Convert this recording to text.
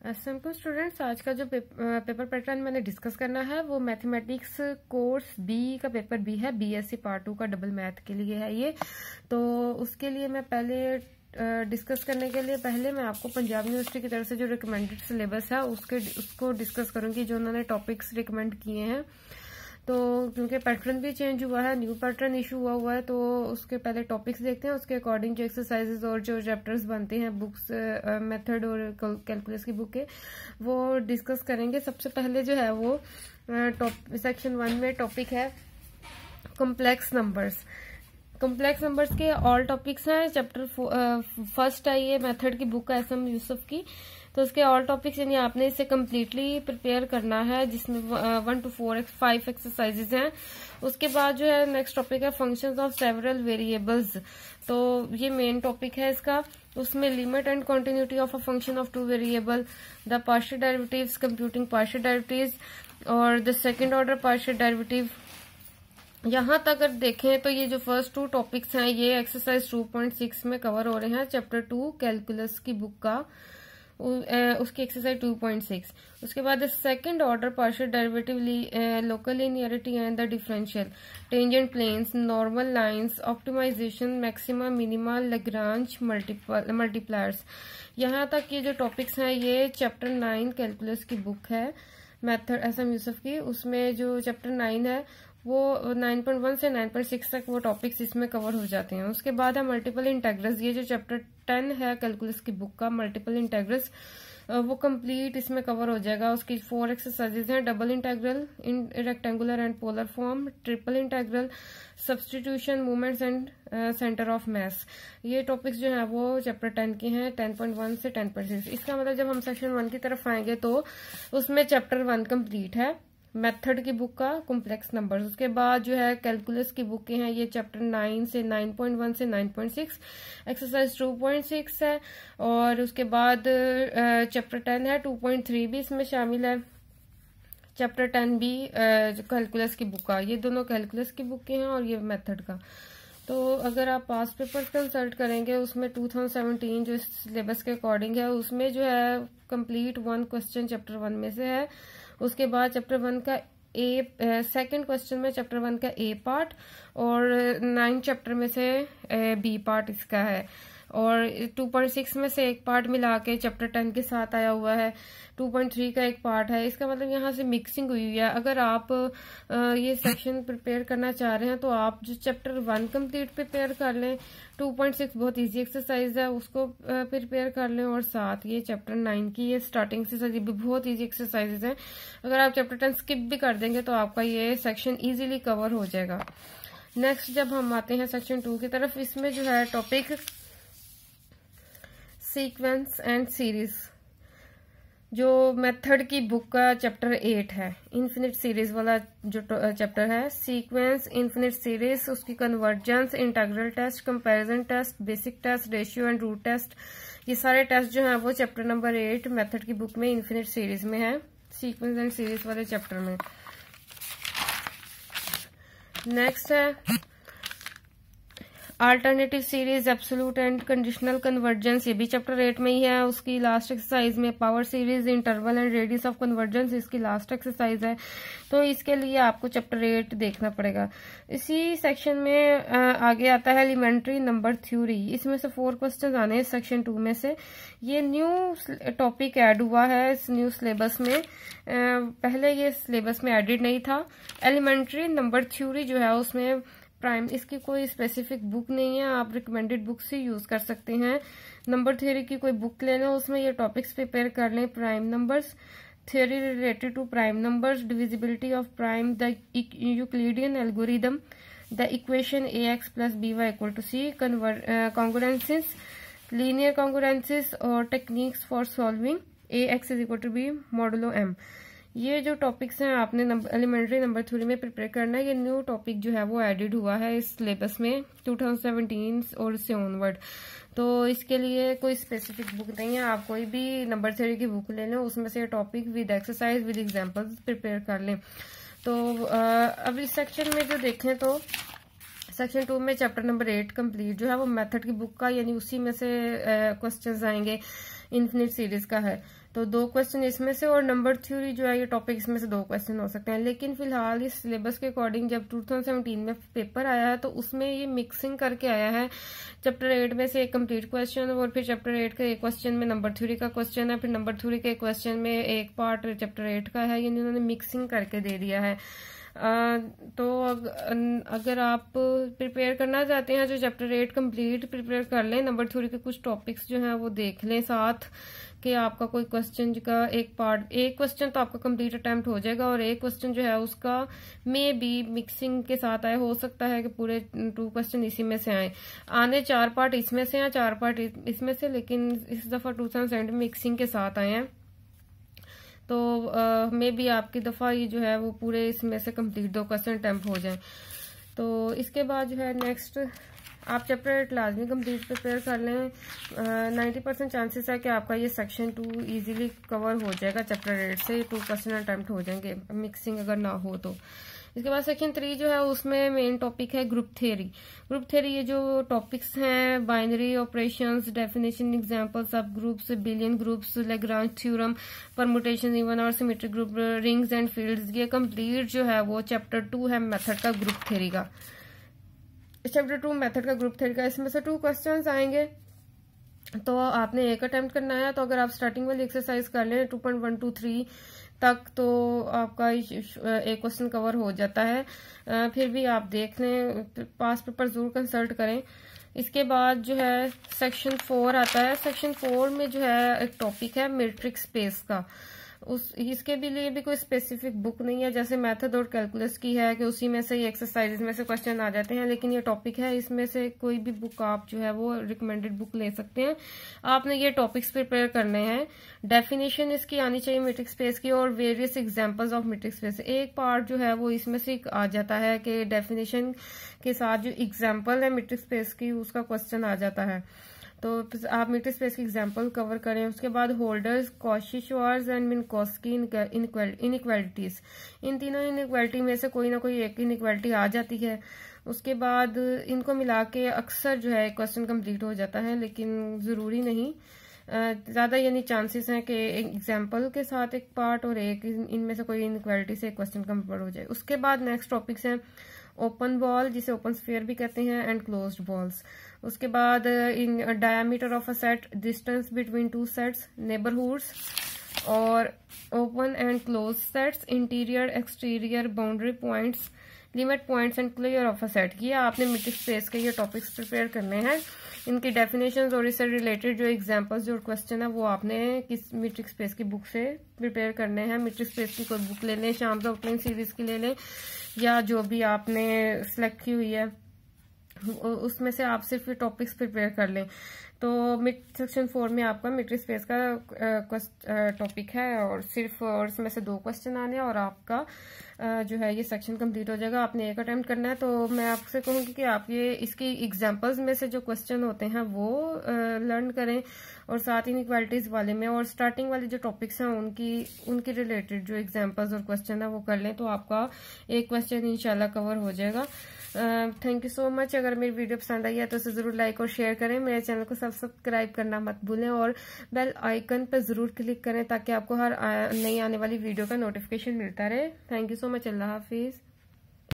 Simple students, आज का जो पेपर पैटर्न मैंने डिस्कस करना है वो मैथमेटिक्स कोर्स बी का पेपर बी है। बीएससी पार्ट 2 का डबल मैथ के लिए है ये। तो उसके लिए मैं पहले डिस्कस करने के लिए पहले मैं आपको पंजाब यूनिवर्सिटी की तरफ से जो रिकमेंडेड सिलेबस है उसको डिस्कस करूंगी, जो उन्होंने टॉपिक्स रिकमेंड किए हैं। तो क्योंकि पैटर्न भी चेंज हुआ है, न्यू पैटर्न इशू हुआ है, तो उसके पहले टॉपिक्स देखते हैं, उसके अकॉर्डिंग जो एक्सरसाइजेज और जो चैप्टर्स बनते हैं बुक्स मेथड और कैलकुलस की बुक के, वो डिस्कस करेंगे। सबसे पहले जो है वो सेक्शन 1 में टॉपिक है कॉम्प्लेक्स नंबर्स। कॉम्प्लेक्स नंबर्स के ऑल टॉपिक्स हैं। चैप्टर फर्स्ट है ये मेथड की बुक है एसएम यूसुफ की। तो उसके ऑल टॉपिक्स यानी आपने इसे कम्प्लीटली प्रिपेयर करना है, जिसमें 1 to 5 एक्सरसाइजेज हैं। उसके बाद जो है नेक्स्ट टॉपिक है फंक्शंस ऑफ सेवरल वेरिएबल्स। तो ये मेन टॉपिक है इसका। उसमें limit and continuity of a function of 2 variable, the partial derivatives, computing partial derivatives और the second order partial derivative. यहाँ तक अगर देखें तो ये जो फर्स्ट 2 टॉपिक्स हैं ये एक्सरसाइज 2.6 में कवर हो रहे हैं, चैप्टर 2 कैलकुलस की बुक का, उसकी एक्सरसाइज 2.6। उसके बाद second order partial derivative, local linearity and the differential, tangent planes, normal lines, optimisation, maxima minima, Lagrange multipliers. यहाँ तक ये जो टॉपिक्स हैं ये चैप्टर 9 कैलकुलस की बुक है मेथड एसएम यूसुफ की। उसमें जो चैप्टर 9 है वो 9.1 से 9.6 तक वो टॉपिक्स इसमें कवर हो जाते हैं। उसके बाद है मल्टीपल इंटेग्रल्स। ये जो चैप्टर 10 है कैलकुलस की बुक का मल्टीपल इंटेग्रल्स, वो कंप्लीट इसमें कवर हो जाएगा। उसकी 4 एक्सरसाइजेज हैं, double integral in rectangular and polar form, triple integral, substitution, movements and centre of mass. ये टॉपिक्स जो है वो चैप्टर 10 के हैं, 10.1 से 10.6। इसका मतलब जब हम सेक्शन 1 की तरफ आएंगे तो उसमें चैप्टर 1 कंप्लीट है मेथड की बुक का कॉम्प्लेक्स नंबर्स। उसके बाद जो है कैलकुलस की बुक के हैं ये चैप्टर 9 से 9.1 से 9.6, एक्सरसाइज 2.6 है। और उसके बाद चैप्टर 10 है, 2.3 भी इसमें शामिल है, चैप्टर 10 भी कैलकुलस की बुक का। ये दोनों कैलकुलस की बुक के हैं और ये मेथड का। तो अगर आप पास पेपर्स कंसल्ट करेंगे उसमें 2017 जो सिलेबस के अकॉर्डिंग है उसमें जो है कंप्लीट 1 क्वेश्चन चैप्टर 1 में से है। उसके बाद चैप्टर 1 का सेकंड क्वेश्चन में चैप्टर 1 का ए पार्ट और 9 चैप्टर में से बी पार्ट इसका है। और 2.6 में से एक पार्ट मिला के चैप्टर 10 के साथ आया हुआ है, 2.3 का एक पार्ट है। इसका मतलब यहाँ से मिक्सिंग हुई है। अगर आप ये सेक्शन प्रिपेयर करना चाह रहे हैं तो आप जो चैप्टर 1 कंप्लीट प्रिपेयर कर लें, 2.6 बहुत इजी एक्सरसाइज है उसको प्रिपेयर कर लें, और साथ ये चैप्टर 9 की ये स्टार्टिंग से भी बहुत इजी एक्सरसाइजेज हैं। अगर आप चैप्टर 10 स्किप भी कर देंगे तो आपका ये सेक्शन इजीली कवर हो जाएगा। नेक्स्ट जब हम आते हैं सेक्शन 2 की तरफ, इसमें जो है टॉपिक सीक्वेंस एंड सीरीज, जो मेथड की बुक का चैप्टर 8 है, इन्फिनिट सीरीज वाला जो चैप्टर है, सीक्वेंस, इन्फिनिट सीरीज, उसकी convergence, integral test, comparison test, basic test, ratio and root test. ये सारे टेस्ट जो हैं वो चैप्टर नंबर 8 मेथड की बुक में इन्फिनिट सीरीज में है, सीक्वेंस एंड सीरीज वाले चैप्टर में। नेक्स्ट है alternative series, absolute and conditional convergence, ये भी चैप्टर 8 में ही है। उसकी लास्ट एक्सरसाइज में power series, interval and radius of convergence, इसकी लास्ट एक्सरसाइज है। तो इसके लिए आपको चैप्टर 8 देखना पड़ेगा। इसी सेक्शन में आगे आता है एलिमेंट्री नंबर थ्योरी। इसमें से 4 क्वेश्चन आने हैं सेक्शन 2 में से। ये न्यू टॉपिक ऐड हुआ है इस न्यू सिलेबस में, पहले ये सिलेबस में एडिड नहीं था। एलिमेंट्री नंबर थ्योरी जो है उसमें प्राइम, इसकी कोई स्पेसिफिक बुक नहीं है, आप रिकमेंडेड बुक से यूज कर सकते हैं। नंबर थ्योरी की कोई बुक ले लें, उसमें ये टॉपिक्स प्रिपेयर कर लें। Prime numbers, theory related to prime numbers, divisibility of prime, the Euclidean algorithm, the equation ax + by = c, congruences, linear congruences और techniques for solving ax = b modulo m। ये जो topics हैं आपने elementary number theory में prepare करना है। ये new topic जो है वो एडिड हुआ है इस सिलेबस में 2017 और इससे ऑनवर्ड। तो इसके लिए कोई स्पेसिफिक बुक नहीं है, आप कोई भी नंबर थ्योरी की बुक ले लें, उसमें से topic with exercise with examples prepare कर लें। तो अब इस सेक्शन में जो देखें तो सेक्शन 2 में चैप्टर नंबर 8 कंप्लीट जो है वो मेथड की बुक का, यानी उसी में से क्वेश्चंस आएंगे, इन्फिनिट सीरीज का है। तो 2 क्वेश्चन इसमें से, और नंबर थ्योरी जो है ये टॉपिक इसमें से 2 क्वेश्चन हो सकते हैं। लेकिन फिलहाल इस सिलेबस के अकॉर्डिंग जब 2017 में पेपर आया है तो उसमें ये मिक्सिंग करके आया है। चैप्टर 8 में से एक कंप्लीट क्वेश्चन और फिर चैप्टर 8 के एक क्वेश्चन में नंबर थ्योरी का क्वेश्चन है, फिर नंबर थ्योरी के क्वेश्चन में एक पार्ट चैप्टर 8 का है। ये इन्होंने मिक्सिंग करके दे दिया है। तो अगर आप प्रिपेयर करना चाहते हैं जो चैप्टर 8 कंप्लीट प्रिपेयर कर लें, नंबर थ्योरी के कुछ टॉपिक्स जो हैं वो देख लें साथ, कि आपका कोई क्वेश्चन का एक क्वेश्चन तो आपका कंप्लीट अटेम्प्ट हो जाएगा और एक क्वेश्चन जो है उसका मे बी मिक्सिंग के साथ आए। हो सकता है कि पूरे 2 क्वेश्चन इसी में से आए, आने 4 पार्ट इसमें से हैं, 4 पार्ट इसमें से, लेकिन इस दफा 2017 में मिक्सिंग के साथ आए हैं। तो मे बी आपकी दफा ये जो है वो पूरे इसमें से कंप्लीट 2 क्वेश्चन अटेम्प्ट हो जाए। तो इसके बाद जो है नेक्स्ट आप चैप्टर 8 लाजमी कंप्लीट प्रिपेयर कर लें। 90% चांसेस है कि आपका ये सेक्शन 2 इजीली कवर हो जाएगा। चैप्टर 8 से 2 क्वेश्चन अटेम्प्ट हो जाएंगे मिक्सिंग अगर ना हो तो। इसके बाद सेक्शन 3 जो है उसमें मेन टॉपिक है ग्रुप थ्योरी। ग्रुप थ्योरी ये जो टॉपिक्स हैं, binary operations, definition, example, subgroups, abelian groups, Lagrange theorem, permutation, even और symmetric group, rings and fields, ये कंप्लीट जो है वो चैप्टर 2 है मेथड का ग्रुप थ्योरी का। चैप्टर 2 मेथड का ग्रुप थ्योरी का, इसमें से 2 क्वेश्चंस आएंगे तो आपने एक अटेम्प्ट करना है। तो अगर आप स्टार्टिंग वाली एक्सरसाइज कर लें 2.123 तक तो आपका एक क्वेश्चन कवर हो जाता है। फिर भी आप देख लें, पास पेपर जरूर कंसल्ट करें। इसके बाद जो है सेक्शन 4 आता है। सेक्शन 4 में जो है एक टॉपिक है मैट्रिक्स स्पेस का। इसके भी लिए भी कोई स्पेसिफिक बुक नहीं है, जैसे मेथड और कैलकुलस की है कि उसी में से ही एक्सरसाइजेज में से क्वेश्चन आ जाते हैं। लेकिन ये टॉपिक है, इसमें से कोई भी बुक आप जो है वो रिकमेंडेड बुक ले सकते हैं। आपने ये टॉपिक्स प्रिपेयर करने हैं। डेफिनेशन इसकी आनी चाहिए मैट्रिक्स स्पेस की, और various examples of metrics space. एक पार्ट जो है वो इसमें से आ जाता है कि डेफिनेशन के साथ जो एग्जाम्पल है मैट्रिक्स स्पेस की उसका क्वेश्चन आ जाता है। तो आप मैट्रिक्स स्पेस की एग्जांपल कवर करें। उसके बाद Holder's, Cauchy Schwarz and Minkowski inequalities, इन तीनों इनइक्वालिटी में से कोई ना कोई एक इनइक्वालिटी आ जाती है। उसके बाद इनको मिला के अक्सर जो है क्वेश्चन कंप्लीट हो जाता है, लेकिन जरूरी नहीं। ज्यादा यानी चांसेस हैं कि एग्जाम्पल के साथ एक पार्ट और एक इनमें से कोई इनइक्वालिटी से क्वेश्चन कंप्लीट हो जाए। उसके बाद नेक्स्ट टॉपिक्स हैं ओपन बॉल, जिसे ओपन स्फीयर भी कहते हैं, एंड क्लोज्ड बॉल्स। उसके बाद इन diameter of a set, distance between 2 sets, neighbourhoods, और open and close sets, interior exterior boundary points, limit points and clear of a set. ये आपने मैट्रिक्स स्पेस के ये टॉपिक्स प्रिपेयर करने हैं। इनकी डेफिनेशंस और इससे रिलेटेड जो एग्जांपल्स जो क्वेश्चन है वो आपने किस मैट्रिक्स स्पेस की बुक से प्रिपेयर करने हैं। मैट्रिक्स स्पेस की कोई बुक ले लें, शाम्स आउटलाइन सीरीज की ले लें, या जो भी आपने सिलेक्ट की हुई है उसमें से आप सिर्फ टॉपिक्स प्रिपेयर कर लें। तो सेक्शन 4 में आपका मैट्रिक्स स्पेस का टॉपिक है और सिर्फ और इसमें से 2 क्वेश्चन आने हैं और आपका जो है ये सेक्शन कंप्लीट हो जाएगा। आपने एक अटेम्प्ट करना है। तो मैं आपसे कहूँगी कि आप ये इसकी एग्जांपल्स में से जो क्वेश्चन होते हैं वो लर्न करें, और साथ ही इनइक्वालिटीज वाले में और स्टार्टिंग वाले जो टॉपिक्स हैं उनकी रिलेटेड जो एग्जांपल्स और क्वेश्चन है वो कर लें, तो आपका एक क्वेश्चन इंशाल्लाह कवर हो जाएगा। Thank you so much. अगर मेरी वीडियो पसंद आई है तो उसे जरूर लाइक और शेयर करें। मेरे चैनल को सब्सक्राइब करना मत भूलें और बेल आइकन पर जरूर क्लिक करें ताकि आपको हर नई आने वाली वीडियो का नोटिफिकेशन मिलता रहे। Thank you so much. अल्लाह हाफिज।